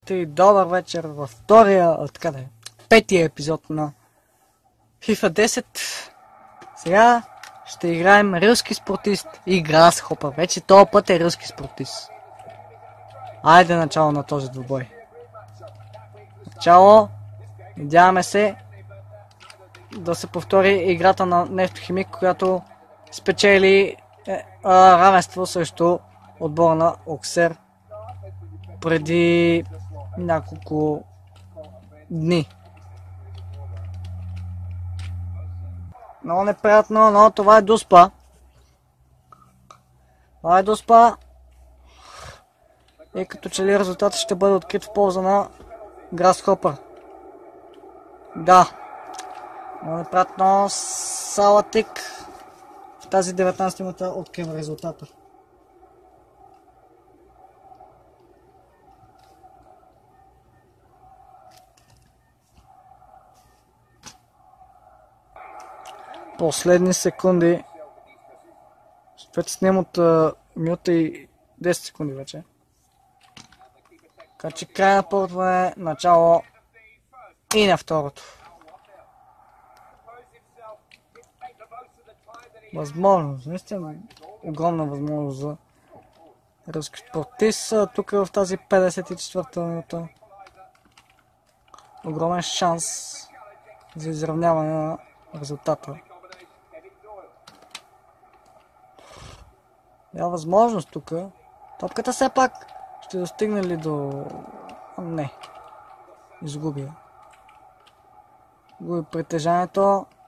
И добър вечер във втория, петия епизод на FIFA 10. Сега ще играем рилски спортист и Грасхопър. Вече този път е рилски спортист. Айде начало на този двубой. Начало. Надяваме се да се повтори играта на Нефтохимик, която спечели равенство срещу отбора на Оксер преди няколко дни. Много неприятно, но това е Дуспа. Това е Дуспа. И като че ли резултатът ще бъде открит в полза на Грасхопър. Да. Много неприятно. Салатик в тази 19 минута открива резултата. Последни секунди. Вече снимат минута и 10 секунди вече. Така че край на първото време, начало и на второто. Възможност, наистина огромна възможност за рилски спортист. Тук в тази 54-та минута. Огромен шанс за изравняване на резултата. Няма възможност тук. Топката все пак ще достигне ли до... Не. Изгуби. Губи притежанието.